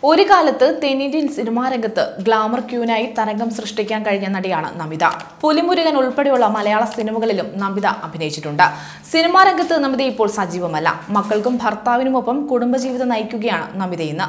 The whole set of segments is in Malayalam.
ഒരു കാലത്ത് തെന്നിന്ത്യൻ സിനിമാ രംഗത്ത് ഗ്ലാമർ ക്യൂനായി തരംഗം സൃഷ്ടിക്കാൻ കഴിഞ്ഞ നടിയാണ് നമിത. പുലിമുരുകൻ ഉൾപ്പെടെയുള്ള മലയാള സിനിമകളിലും നമിത അഭിനയിച്ചിട്ടുണ്ട്. സിനിമാ രംഗത്ത് നമിത ഇപ്പോൾ സജീവമല്ല. മക്കൾക്കും ഭർത്താവിനുമൊപ്പം കുടുംബജീവിതം നയിക്കുകയാണ് നമിത ഇന്ന്.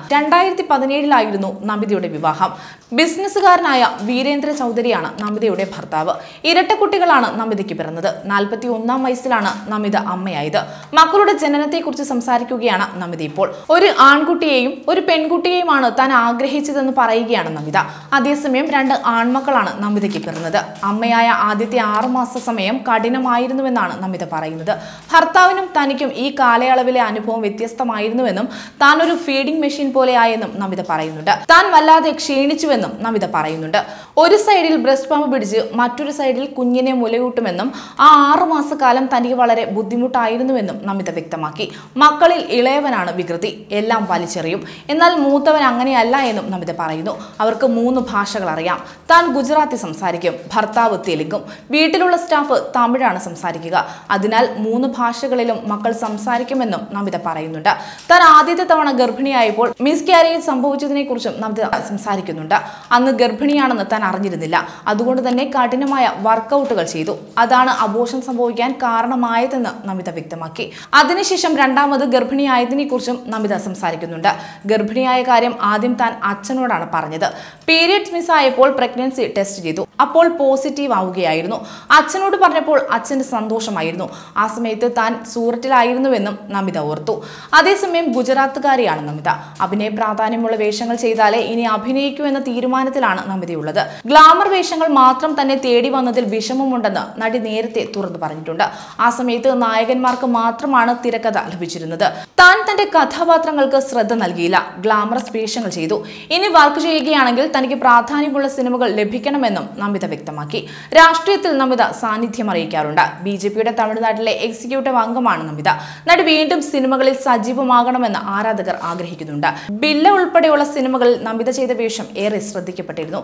2017 നമിതയുടെ വിവാഹം. ബിസിനസ്സുകാരനായ വീരേന്ദ്ര ചൗധരിയാണ് നമിതയുടെ ഭർത്താവ്. ഇരട്ടക്കുട്ടികളാണ് നമിതയ്ക്ക് പിറന്നത്. 41 വയസ്സിലാണ് നമിത അമ്മയായത്. മക്കളുടെ ജനനത്തെക്കുറിച്ച് സംസാരിക്കുകയാണ് നമിത ഇപ്പോൾ. ഒരു ആൺകുട്ടിയെയും ഒരു പെൺകുട്ടിയെയും താൻ ആഗ്രഹിച്ചതെന്ന് പറയുകയാണ് നമിത. അതേസമയം 2 ആൺമക്കളാണ് നമിതയ്ക്ക് പിറന്നത്. അമ്മയായ ആദ്യത്തെ 6 മാസ സമയം കഠിനമായിരുന്നുവെന്നാണ് നമിത പറയുന്നത്. ഭർത്താവിനും തനിക്കും ഈ കാലയളവിലെ അനുഭവം വ്യത്യസ്തമായിരുന്നുവെന്നും താൻ ഒരു ഫീഡിംഗ് മെഷീൻ പോലെയായെന്നും നമിത പറയുന്നുണ്ട്. താൻ വല്ലാതെ ക്ഷീണിച്ചുവെന്നും നമിത പറയുന്നുണ്ട്. ഒരു സൈഡിൽ ബ്രസ്റ്റ് പമ്പ് പിടിച്ച് മറ്റൊരു സൈഡിൽ കുഞ്ഞിനെ മുലയൂട്ടുമെന്നും ആ 6 മാസക്കാലം തനിക്ക് വളരെ ബുദ്ധിമുട്ടായിരുന്നുവെന്നും നമിത വ്യക്തമാക്കി. മക്കളിൽ ഇളയവനാണ് വികൃതി, എല്ലാം വലിച്ചെറിയും. എന്നാൽ മൂത്തവൻ അങ്ങനെയല്ല എന്നും നമിത പറയുന്നു. അവർക്ക് 3 ഭാഷകൾ അറിയാം. താൻ ഗുജറാത്തി സംസാരിക്കും, ഭർത്താവ് തെലുങ്കും, വീട്ടിലുള്ള സ്റ്റാഫ് തമിഴാണ് സംസാരിക്കുക. അതിനാൽ 3 ഭാഷകളിലും മക്കൾ സംസാരിക്കുമെന്നും നമിത പറയുന്നുണ്ട്. താൻ ആദ്യത്തെ തവണ ഗർഭിണിയായപ്പോൾ മിസ്കാരേജ് സംഭവിച്ചതിനെ കുറിച്ചും നമിത സംസാരിക്കുന്നുണ്ട്. അന്ന് ഗർഭിണിയാണെന്ന് താൻ അറിഞ്ഞിരുന്നില്ല. അതുകൊണ്ട് തന്നെ കഠിനമായ വർക്കൗട്ടുകൾ ചെയ്തു. അതാണ് അബോർഷൻ സംഭവിക്കാൻ കാരണമായതെന്ന് നമിത വ്യക്തമാക്കി. അതിനുശേഷം 2ാമത് ഗർഭിണിയായതിനെ കുറിച്ചും നമിത സംസാരിക്കുന്നുണ്ട്. ഗർഭിണിയായ കാര്യം ആദ്യം താൻ അച്ഛനോടാണ് പറഞ്ഞത്. പീരിയഡ്സ് മിസ്സായപ്പോൾ പ്രഗ്നൻസി ടെസ്റ്റ് ചെയ്തു. അപ്പോൾ പോസിറ്റീവ് ആവുകയായിരുന്നു. അച്ഛനോട് പറഞ്ഞപ്പോൾ അച്ഛന് സന്തോഷമായിരുന്നു. ആ സമയത്ത് താൻ സൂററ്റിലായിരുന്നുവെന്നും നമിത ഓർത്തു. അതേസമയം ഗുജറാത്തുകാരിയാണ് നമിത. അഭിനയ പ്രാധാന്യമുള്ള വേഷങ്ങൾ ചെയ്താലേ ഇനി അഭിനയിക്കൂ എന്ന തീരുമാനത്തിലാണ് നമിതയുള്ളത്. ഗ്ലാമർ വേഷങ്ങൾ മാത്രം തന്നെ തേടി വന്നതിൽ വിഷമമുണ്ടെന്ന് നടി നേരത്തെ തുറന്നു പറഞ്ഞിട്ടുണ്ട്. ആ സമയത്ത് നായകന്മാർക്ക് മാത്രമാണ് തിരക്കഥ ലഭിച്ചിരുന്നത്. താൻ തന്റെ കഥാപാത്രങ്ങൾക്ക് ശ്രദ്ധ നൽകിയില്ല. ഗ്ലാമറസ് വേഷങ്ങൾ ചെയ്തു. ഇനി വർക്ക് ചെയ്യുകയാണെങ്കിൽ തനിക്ക് പ്രാധാന്യമുള്ള സിനിമകൾ ലഭിക്കണമെന്നും നമിത വ്യക്തമാക്കി. രാഷ്ട്രീയത്തിൽ നമിത സാന്നിധ്യം അറിയിക്കാറുണ്ട്. BJPയുടെ തമിഴ്നാട്ടിലെ എക്സിക്യൂട്ടീവ് അംഗമാണ് നമിത. നടി വീണ്ടും സിനിമകളിൽ സജീവമാകണമെന്ന് ആരാധകർ ആഗ്രഹിക്കുന്നുണ്ട്. ബില്ല ഉൾപ്പെടെയുള്ള സിനിമകളിൽ നമിത ചെയ്ത വേഷം ഏറെ ശ്രദ്ധിക്കപ്പെട്ടിരുന്നു.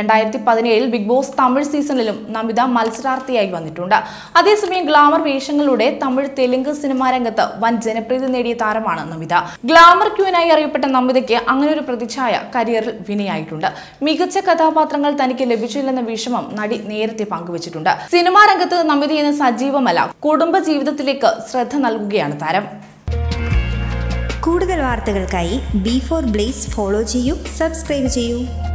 2017 ബിഗ് ബോസ് തമിഴ് സീസണിലും നമിത മത്സരാർത്ഥിയായി വന്നിട്ടുണ്ട്. അതേസമയം ഗ്ലാമർ വേഷങ്ങളിലൂടെ തമിഴ് തെലുങ്ക് സിനിമാ രംഗത്ത് വൻ ജനപ്രീതി നേടിയ താരമാണ് നമിത. ഗ്ലാമർ ക്യൂനായി അറിയപ്പെട്ട നമിതയ്ക്ക് അങ്ങനെ ഒരു പ്രതിച്ഛായ കരിയറിൽ വിനയായിട്ടുണ്ട്. മികച്ച കഥാപാത്രങ്ങൾ തനിക്ക് ലഭിച്ചില്ലെന്ന വിഷമം നടി നേരത്തെ പങ്കുവച്ചിട്ടുണ്ട്. സിനിമാ രംഗത്ത് നമിത ഇന്ന് സജീവമല്ല. കുടുംബ ജീവിതത്തിലേക്ക് ശ്രദ്ധ നൽകുകയാണ് താരം. കൂടുതൽ വാർത്തകൾക്കായി B4 Blaze ഫോളോ ചെയ്യൂ, സബ്സ്ക്രൈബ് ചെയ്യൂ.